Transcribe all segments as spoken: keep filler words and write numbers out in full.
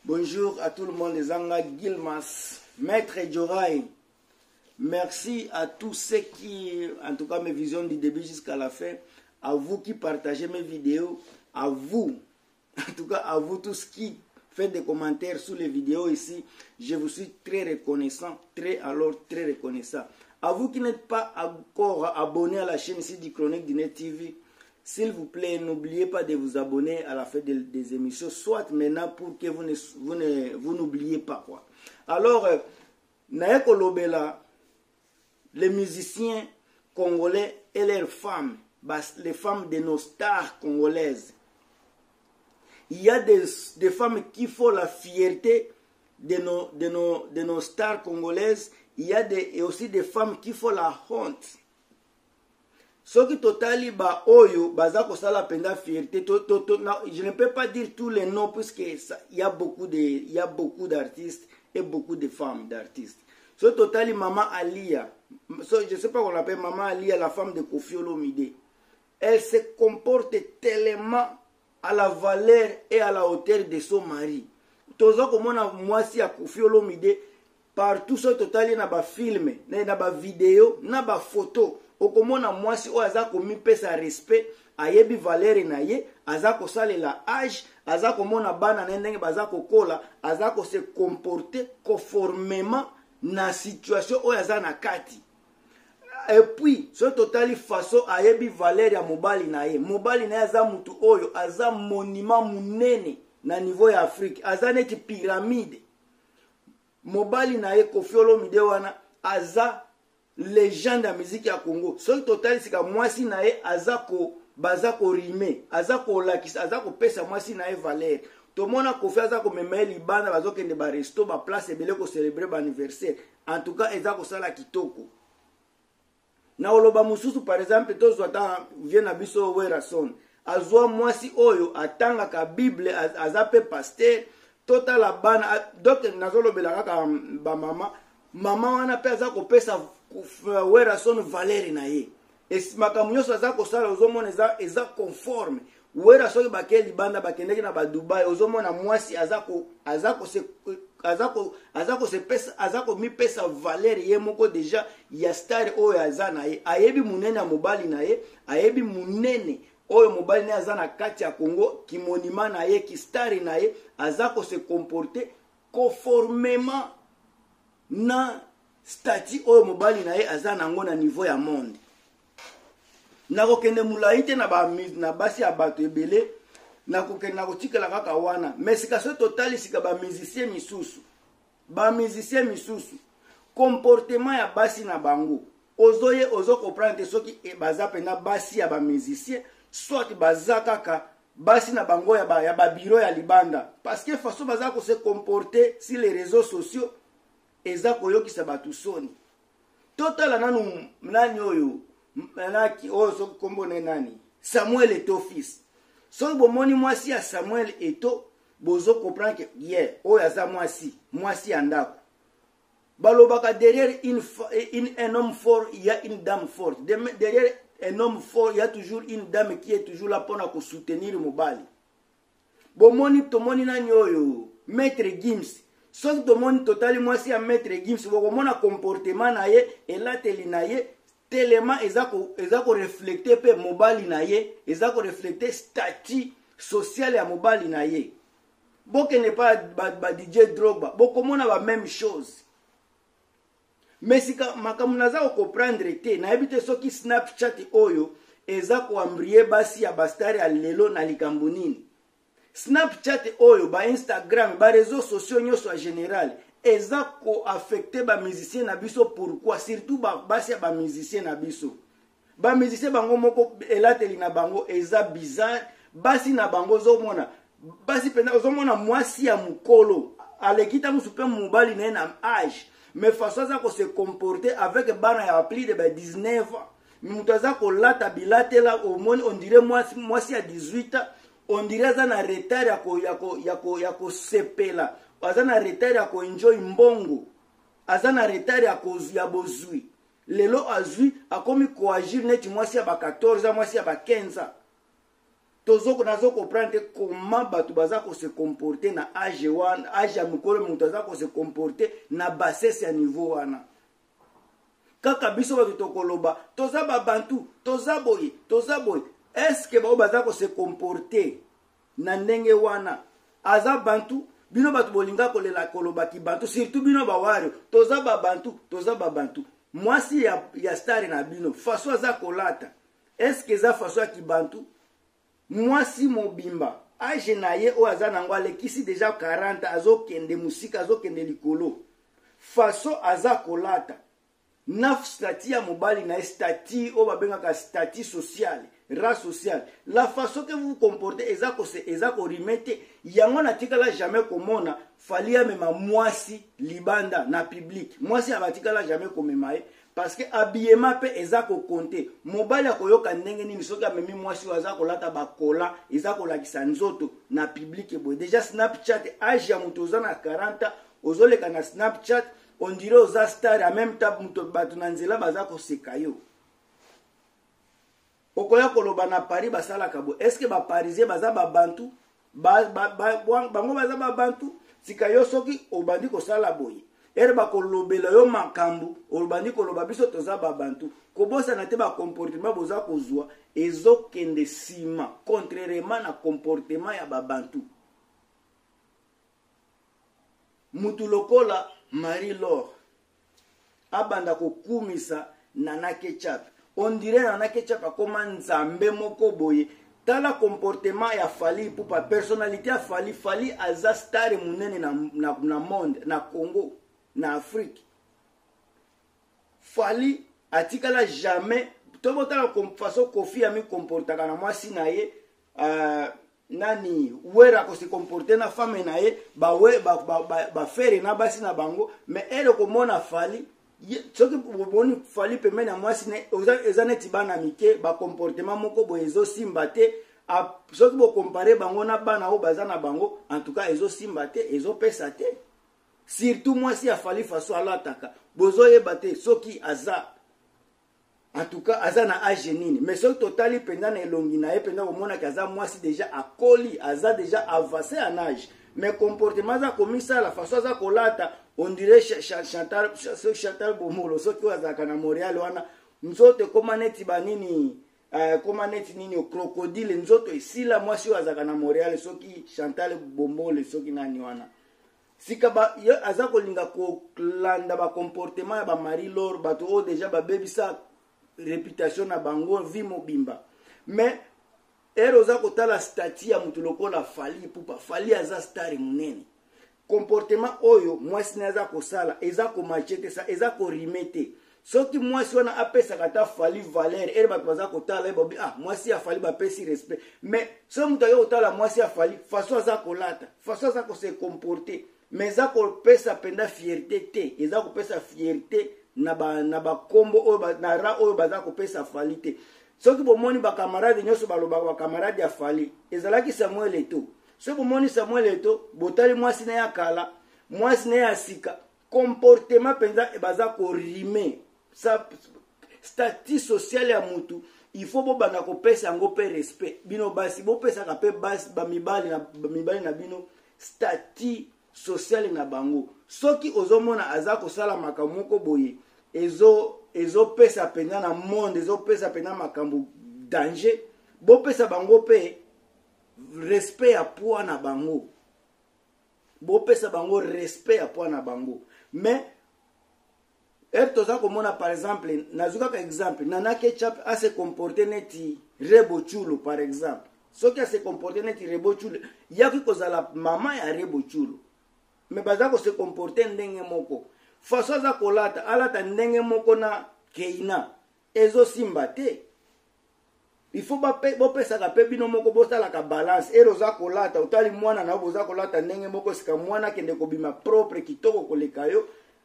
Bonjour à tout le monde, les Anga Gilmas, Maître Jorai. Merci à tous ceux qui, en tout cas, me visionnent du début jusqu'à la fin. À vous qui partagez mes vidéos. À vous, en tout cas, à vous tous qui faites des commentaires sous les vidéos ici. Je vous suis très reconnaissant, très alors très reconnaissant. À vous qui n'êtes pas encore abonnés à la chaîne ici du Chronique du Net T V. S'il vous plaît, n'oubliez pas de vous abonner à la fin des, des émissions, soit maintenant pour que vous ne vous ne, vous n'oubliez pas quoi. Alors, euh, Naeko Lobela, les musiciens congolais et leurs femmes, les femmes de nos stars congolaises. Il y a des, des femmes qui font la fierté de nos, de nos, de nos stars congolaises. Il y a des, et aussi des femmes qui font la honte. Ce qui totali ba oyo baza ko sala penda fierté to, to, to, na, je ne peux pas dire tous les noms puisque ça, il y a beaucoup de il y a beaucoup d'artistes et beaucoup de femmes d'artistes. Ce totali Maman Alia, so, je sais pas qu'on l'appelle Maman Alia, la femme de Koffi Olomide. Elle se comporte tellement à la valeur et à la hauteur de son mari. Tozo komona mwasi ya Koffi Olomide partout ce totali na ba film, na ba vidéo, na ba photo. Okomona mwasi o azako mi pesa respect ayebi valere na ye azako salela âge azako mona bana na ndenge bazako kola azako se comporter conformément na situation o azana kati. Et puis ce totali façon ayebi valere ya mobali na ye mobali na ye aza mutu oyo aza monument munene na niveau ya Afrique aza neti pyramide mobali na ye Koffi Olomide wana aza légende ya musique ya Congo. Seul total sika mwasi na ye azako bazako rime, azako lakisa, azako pesa mwasi na ye valeur. Tomona Koffi azako meme libanda bazoko kende ba resto ba place ebele ko célébrer ba anniversaire. En tout cas, ezako sala kitoko. Na oloba mususu par exemple tozo ata vient na biso Werason. Azwa mwasi oyo atanga ka Bible azape pasteur total la bana donc nazolo belaka ka ba mama mama wana pe azako pesa Werason valeri na ye. Et makambo nyonso azako sala ozomona eza eza conforme. Werason bakeli libanda bakendeki na ba Dubai ozomona mwasi azako azako se azako azako se pesa azako mi pesa valeri ye moko deja ya star oyo azana ye. Ayebi munene ya mobali na ye, ayebi munene oyo mobali na azana kati ya Congo ki monument na ye ki star na ye azako se comporter conformément na stati oyo mobali na ye aza nango na niveau ya monde. Nako kende mulai te na ba na basi ya bato ebele nako kende nako tikela kaka wana mais sika so totali sika ba musicien misusu ba musicien misusu comportement ya basi na bango ozoye ozo comprendre soki e baza pena basi ya ba musicien soit baza kaka basi na bango ya ba ya ba bureau ya libanda parce que façon baza ko se comporter sur les réseaux sociaux eza koyokisa batu soni totala nanu nani oyo naki oyo so kombo ne nani Samuel Eto'o fils so bomoni mwasi ya Samuel Eto'o bozo comprendre que yeah oyo aza mwasi mwasi ya ndako balobaka derrière une, une un homme fort il y a une dame forte derrière un homme fort il y a toujours une dame qui est toujours là pour ko soutenir mobali bomoni tomoni nani oyo Maître Gims. Sauf que mon total moi si à Maître Gims vous mon comportement na ye et là teli na ye tellement ezako ezako refléter pe mobali na ye ezako refléter statut social ya mobali na ye boke n'est pas ba, ba D J Drogba boko mona ba même chose mais si makamunaza ko comprendre te na ebite soki Snapchat oyo ezako ambrier basi ya bastari ya lelo na likambunini Snapchat oyo ba Instagram ba réseaux sociaux nyonso en général eza ko affecter ba musicien na biso pourquoi surtout ba basi ba musicien na biso ba musicien bango moko elateli na bango eza bizarre basi na bango zo mona basi pena zo mona mwasi ya mukolo alekita musupe mobali na na âge mais façon ça ko se comporter avec bana ya plus de dix-neuf ans mutaza ko lata bilatela au monde on dirait mwasi mwasi ya dix-huit ans. On dirait ça na retard ya ko ya ko ya ko ya ko sepela aza na retard ya ko enjoy mbongo aza na retard ya ko ya bozui lelo azui akomi ko agir neti mwasi ya ba quatorze ans mwasi ya ba quinze ans tozoko nazo comprendre comment batu baza ko se comporter na age wana age ya mikolo mutu aza ko se comporter na bassesse ya niveau wana kaka biso batu tokoloba toza ba bantu toza boye toza boye est-ce que ba baza ko se comporter na ndenge wana aza bantu bino batu bolinga kolela koloba ki bantu surtout bino ba wario toza ba bantu toza ba bantu mwasi ya, ya star na bino faso aza kolata est-ce que za faso ya kibantu mwasi mobimba age na ye o aza nango alekisi deja quarante azokende musika azokende likolo faso aza kolata naf stati ya mobali na stati o babengaka stati social race sociale la façon que vous vous comportez ezako se ezako rimete yango na tikala jamais komona falia mema mwasi libanda na public mwasi abatikala jamais komemaye parce que habillement pe ezako compter mobali akoyoka ndenge nini soki amemi mwasi waza kolata bakola ezako lakisa nzoto na public boy déjà Snapchat age ya mutu oza na quarante ozoleka na Snapchat on dirait oza star en même temps mutu batu na nzela baza koseka yo okoya koloba na Paris basala kabo est-ce que ba parisien baza ba bantu ba bango baza ba bantu sika yo soki obandi ko sala boye ere ba kolobela yo makambu obandi koloba biso toza ba bantu kobosa na te ba comportement boza kozwa ezokende sima contrairement na comportement ya ba bantu mutu lokola Marie-Laure abanda kokumisa Nana Ketchup on dirait Nana Ketchup akoma nzambe moko boye tala comportement ya Fally Ipupa personnalité ya Fally Fally aza star munene na, na, na monde na Congo na Afrique Fally atikala jamais tobo tala façon Kofi ami comportaka na mwasi na ye uh, nani wera ko se comporter na femme na ye ba we ba ba, ba, ba faire na basi na bango mais elle ko mona Fally soki boni Fally pembe na mwasi ne ezaneti bana mike ba comportement moko bo ezo simba te soki bo comparer bango na bana o bazana bango en tout cas ezo simba te ezo pesa te surtout mwasi ya Fally faso alataka bozo yeba te soki aza en tout cas aza na age nini mais soki totali penda na elongi na ye penda komona kaza mwasi déjà akoli aza déjà avancé en âge mais comportement za komisa la façon za kolata on dirait Chantal Chantal Bomolo soki wazaka na Montréal wana nzoto koma neti banini uh, koma neti nini o crocodile nzoto isila mwasi wazaka na Montréal soki Chantal Bomolo soki nani wana sika ba aza kolinga ko landa ba comportement ya ba Marie-Laure bato o déjà ba bebisa réputation na bango vie mobimba mais eroza kotala stati ya mutu lokola Fally Ipupa Fally aza star munene comportement oyo mwasi naza kosala eza ko machete sa eza ko rimete soki mwasi wana apesa kata Fally valeur ere bato baza kotala ebobi ah mwasi ya Fally ba pesi respect mais so mutu yo kotala mwasi ya Fally façon aza kolata façon aza ko se comporter mais eza ko pesa penda fierté te eza ko pesa fierté na ba na ba kombo oyo ba na ra oyo baza ko pesa Fally te soki bomoni ba camarade nyoso baloba ba camarade ya Fally ezalaki Samuel Eto'o soki bomoni Samuel Eto'o botali mwasi na ya kala mwasi na ya sika comportement penza baza ko rime sa statut social ya mutu il faut bo bana ko pesa ngo pe respect bino basi bo pesa ka pe basi ba mibali na ba mibali na bino statut social na bango soki ozomona aza ko sala makamoko boye ezo ezo pesa pena na monde ezo pesa pena makambo danger bo pesa bango pe respect ya poa na bango bo pesa bango respect ya poa na bango mais er toza komona par exemple nazuka ka exemple Nana Ketchup a se comporter neti Rebo Chulo par exemple soki a se comporter neti Rebo Chulo yaki kozala mama ya Rebo Chulo mais baza ko se comporter ndenge moko façon za kolata alata ndenge moko na Keina ezo simba te il faut ba pe bo pesa ka pe bino moko bosala ka balance ero za kolata utali mwana na boza kolata ndenge moko sika mwana kende ko bima propre kitoko koleka yo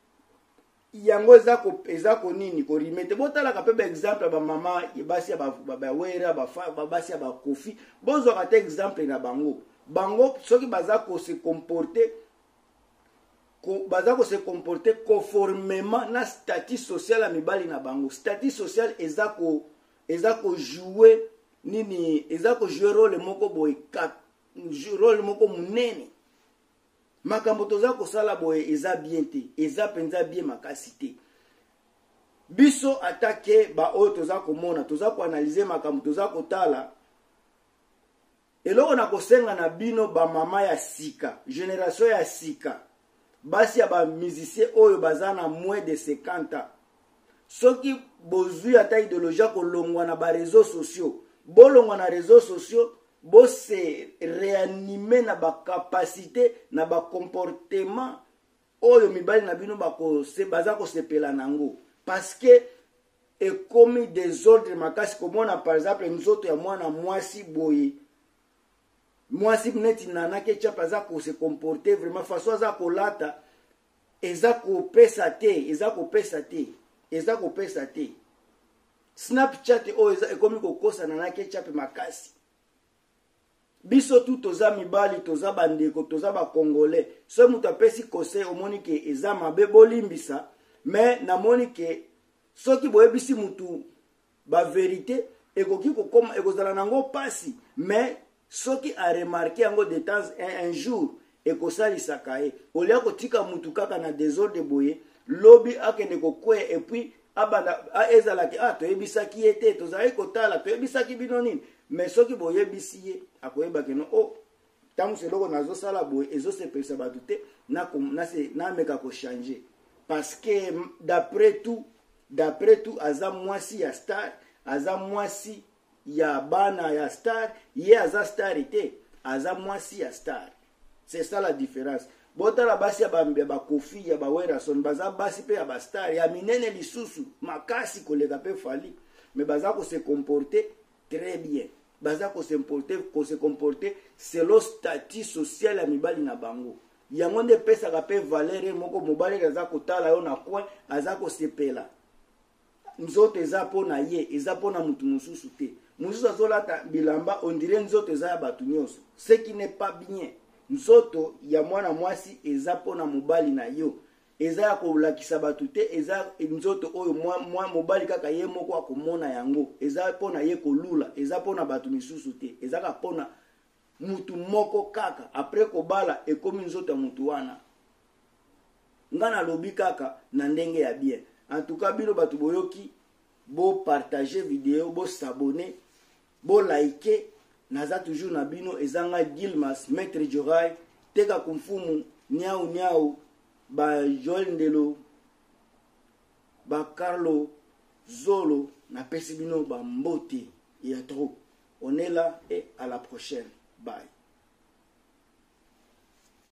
yango za ko eza ko nini ko rimete botala ka pe ba exemple ba mama basi ba ba wera ba ba basi ba Kofi bozo ka te exemple na bango bango soki baza ko se comporter ko baza ko se comporter conformément na statut social ya mibali na bango statut social eza ko eza ko jouer nini eza ko jouer rôle moko boy kat rôle moko munene makambo toza ko sala boy eza bien te eza penza bien makasi te biso attaquer ba o toza ko mona toza ko analyser makambo toza ko tala eloko na kosenga na bino ba mama ya sika génération ya sika basi ya ba musicien oyo bazana moins de cinquante ans soki bozui ata idéologie ko longwa na ba réseaux sociaux bolongwa na réseaux sociaux bo se réanimer na ba capacité na ba comportement oyo mibali na bino bako se baza ko sepela nango parce que et comme des ordres makasi komona par exemple nzoto ya mwana mwasi boye mwasi neti nana ke chapa za ko se comporter vraiment façon za ko lata eza ko pesa te eza ko pesa te eza ko pesa te Snapchat o eza ekomi ko kosa nana ke chapa makasi biso tu toza mibali toza bandeko toza ba congolais so mutu apesi conseil omoni ke eza mabe bolimbisa mais namoni ke soki boyebisi mutu ba vérité ekoki kokoma ekozala nango pasi mais soki a remarqué yango de temps un, un jour ekosalisa ye olia kotika mutu kaka na désordre boye lobi akende kokwe et puis abanda ezalaki ah toyebisaki ye te tozali kotala toyebisaki bino nini mais soki boyebisi ye akoyeba ke no oh tangu seloko nazosala boye ezosepelisa bato te na na meka ko changer parce que d'après tout d'après tout aza mwasi ya star aza mwasi ya bana ya star ye aza star ite aza mwasi ya star c'est ça la différence botala basi ya bambia ba Kofi ya ba Werason baza basi pe ya ba star ya minene lisusu makasi koleka pe fali mais baza ko se comporter très bien baza ko se comporter ko se comporter selon statut social ya mibali na bango yango nde pesa ka pe valeur moko mobali aza kotala yo na coin aza ko sepela nzoto eza pona ye eza pona mutu mususu te mususu azolata bilamba on dirait nzoto eza ya batu nyonso ce qui n'est pas bien nzoto ya mwana mwasi eza pona mobali na yo eza ya kolakisa batu te eza nzoto oyo mwa, mwa mobali kaka ye moko akomona yango eza pona ye kolula eza pona batu misusu te eza ka pona mutu moko kaka après kobala ekomi nzoto ya mutu wana ngana lobi kaka na ndenge ya bien. En tout cas, bino batu boyoki, bo partager vidéo, bo s'abonner, bo liker, naza toujours na bino ezanga Gilmas, Maître Jorai, teka kumfumu, niao niao, ba Joel Ndelo, ba Carlo Zolo, na pesi bino ba mbote, il y a trop. On est là et à la prochaine. Bye.